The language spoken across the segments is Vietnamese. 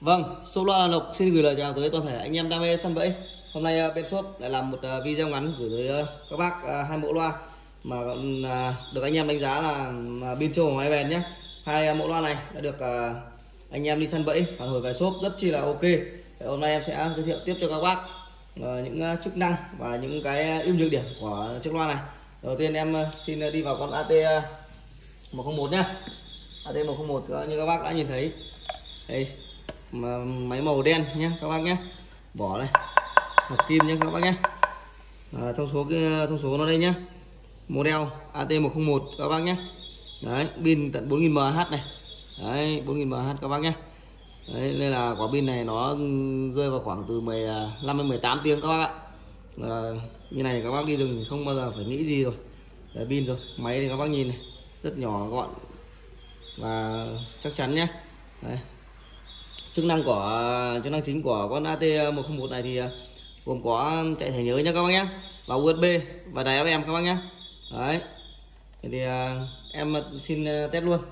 Vâng, Shop Loa Lộc xin gửi lời chào tới toàn thể anh em đam mê săn bẫy. Hôm nay bên shop lại làm một video ngắn gửi tới các bác hai mẫu loa mà được anh em đánh giá là pin trâu máy bền nhé. Hai mẫu loa này đã được anh em đi săn bẫy phản hồi về shop rất chi là ok. Hôm nay em sẽ giới thiệu tiếp cho các bác những chức năng và những cái ưu nhược điểm của chiếc loa này. Đầu tiên em xin đi vào con AT101 nhé. AT101 như các bác đã nhìn thấy đây, máy màu đen nhé các bác nhé, vỏ này hợp kim nhé các bác nhé. Thông số nó đây nhé, model AT101 các bác nhé. Đấy, pin tận 4000 mAh này, đấy 4000 mAh các bác nhé. Đấy, đây là quả pin này nó rơi vào khoảng từ 15 đến 18 tiếng các bác ạ. Như này các bác đi rừng thì không bao giờ phải nghĩ gì rồi. Đấy, pin rồi, máy thì các bác nhìn này rất nhỏ gọn và chắc chắn nhé. Đấy. Chức năng chính của con AT101 này thì gồm có chạy thẻ nhớ nhé các bác nhé, và USB và đài FM các bác nhé. Đấy thì em xin test luôn.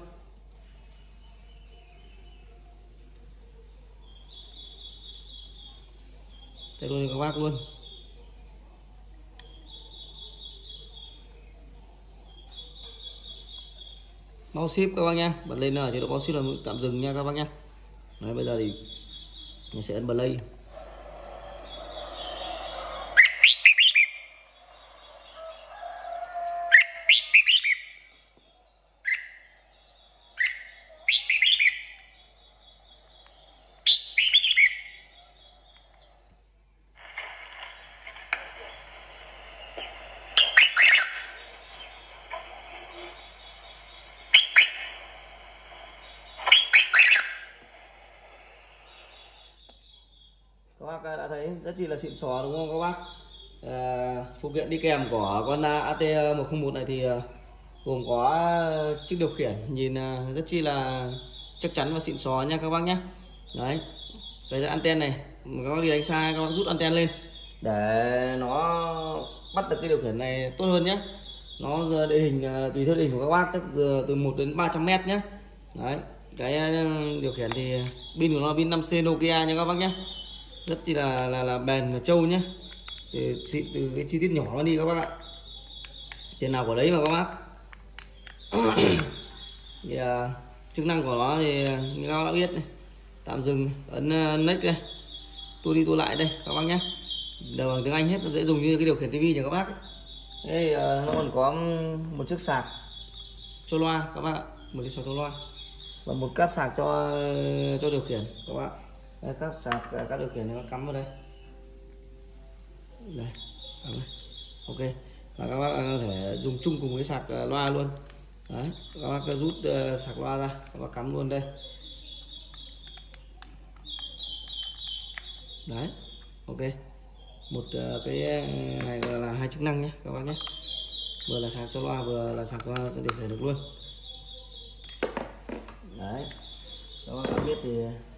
Test luôn cho các bác luôn. Báo ship các bác nhé, bật lên là chế độ báo ship là tạm dừng nha các bác nhé. Đấy, bây giờ thì mình sẽ ấn play. Các bác đã thấy rất chi là xịn xò đúng không các bác? Phụ kiện đi kèm của con AT101 này thì gồm có chiếc điều khiển nhìn rất chi là chắc chắn và xịn xò nha các bác nhé. Đấy, cái anten này các bác đi đánh xa các bác rút anten lên để nó bắt được cái điều khiển này tốt hơn nhé. Nó địa hình tùy theo địa hình của các bác từ 1 đến 300 mét nhé. Đấy, cái điều khiển thì pin của nó pin 5C Nokia nha các bác nhé, rất chi là bền và trâu nhé. Thì từ cái chi tiết nhỏ nó đi các bác ạ, tiền nào của đấy mà các bác. Thì chức năng của nó thì như các bác đã biết này, tạm dừng, ấn next đây, tua đi tua lại đây các bác nhé, đều bằng tiếng Anh hết, nó dễ dùng như cái điều khiển tivi nhà các bác. Đây nó còn có một chiếc sạc cho loa các bác ạ, một chiếc sạc cho loa và một cáp sạc cho điều khiển các bác. Đây, cáp sạc các điều khiển nó cắm vào đây. Đây, ok, và các bác có thể dùng chung cùng với sạc loa luôn. Đấy, các bác rút sạc loa ra, các bác cắm luôn đây. Đấy, ok, một cái này là hai chức năng nhé các bác nhé, vừa là sạc cho loa vừa là sạc cho điều khiển được luôn. Đấy, các bác đã biết thì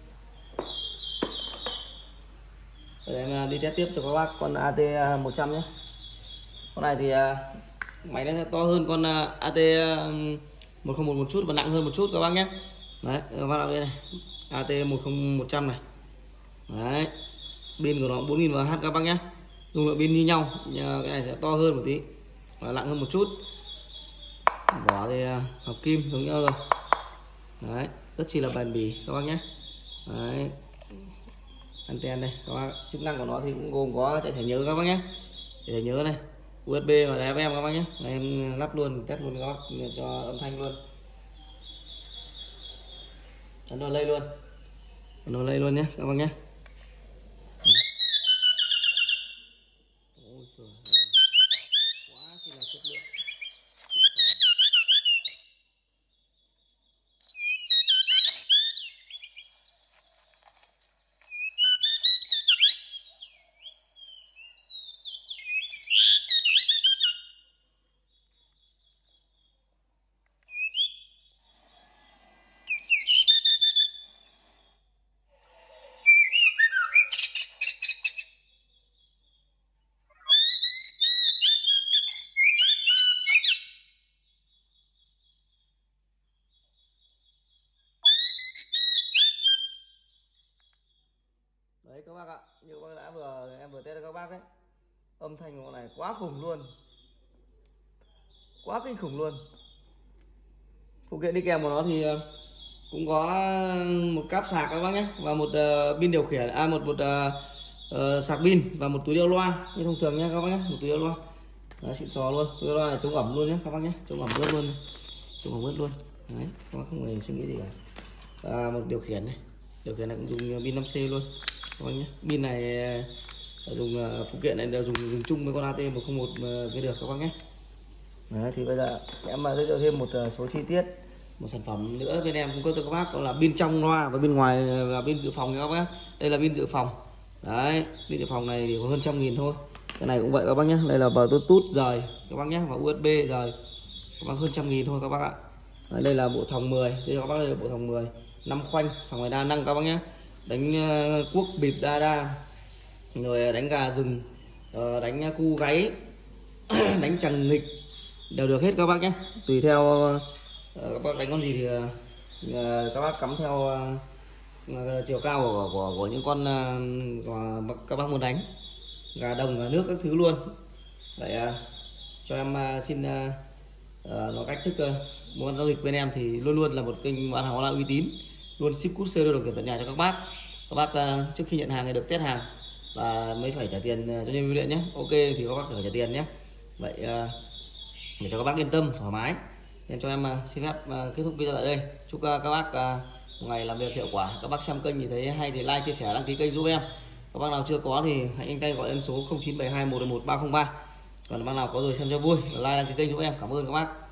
em đi test tiếp cho các bác con AT100 nhé. Con này thì máy nó sẽ to hơn con AT101 một chút và nặng hơn một chút các bác nhé. Đấy, các bác đây này, AT10100 này. Đấy, pin của nó 4000 mAh các bác nhé, dung lượng pin như nhau nhưng cái này sẽ to hơn một tí và nặng hơn một chút. Vỏ thì hợp kim giống nhau rồi. Đấy, rất chi là bền bỉ các bác nhé. Đấy, anten đây các bác, chức năng của nó thì cũng gồm có chạy thẻ nhớ các bác nhé, chạy thẻ nhớ này, USB và đài FM các bác nhé. Đây, em lắp luôn, test luôn các bác cho âm thanh luôn. Nó lây luôn, nó lây luôn nhé các bác nhé. Quá chỉ là chất lượng. Đấy các bác ạ, như các bác đã em vừa test cho các bác đấy, âm thanh của con này quá khủng luôn, quá kinh khủng luôn. Phụ kiện đi kèm của nó thì cũng có một cáp sạc các bác nhé, và một pin điều khiển, một sạc pin và một túi đeo loa như thông thường nhé các bác nhé, một túi đeo loa. Đấy, xịn sò luôn, túi đeo loa này chống ẩm luôn nhé các bác nhé, chống ẩm ướt luôn, chống ẩm ướt luôn. Đấy, các bác không hề suy nghĩ gì cả. Một điều khiển này, điều khiển này cũng dùng pin 5C luôn các bác nhé. Pin này dùng phụ kiện này đều dùng chung với con AT101 cái được các bác nhé. Đấy, thì bây giờ em giới thiệu thêm một số chi tiết, một sản phẩm nữa bên em cung cấp cho các bác, đó là pin trong loa và bên ngoài là pin dự phòng các bác. Đây là pin dự phòng. Đấy, pin dự phòng này thì có hơn 100.000 thôi. Cái này cũng vậy các bác nhé. Đây là Bluetooth rời các bác nhé, và USB rời các bác, hơn 100.000 thôi các bác ạ. Đấy, đây là bộ thòng 10, đây các bác, đây là bộ thòng 10 5 khoanh, thòng này đa năng các bác nhé, đánh cuốc bịp đa rồi đánh gà rừng, đánh cu gáy đánh chằng nghịch đều được hết các bác nhé. Tùy theo các bác đánh con gì thì các bác cắm theo chiều cao của những con của các bác muốn đánh, gà đồng gà nước các thứ luôn. Vậy cho em xin nói cách thức mua giao dịch bên em thì luôn luôn là một kênh bán hàng online uy tín, luôn ship courier được tận nhà cho các bác. Các bác trước khi nhận hàng thì được test hàng và mới phải trả tiền cho nhân viên bưu điện nhé. Ok thì các bác phải trả tiền nhé. Vậy để cho các bác yên tâm thoải mái, nên cho em xin phép kết thúc video tại đây. Chúc các bác một ngày làm việc hiệu quả. Các bác xem kênh thì thấy hay thì like, chia sẻ, đăng ký kênh giúp em. Các bác nào chưa có thì hãy nhanh tay gọi lên số 0972 111 303. Còn bác nào có rồi xem cho vui, like, đăng ký kênh giúp em. Cảm ơn các bác.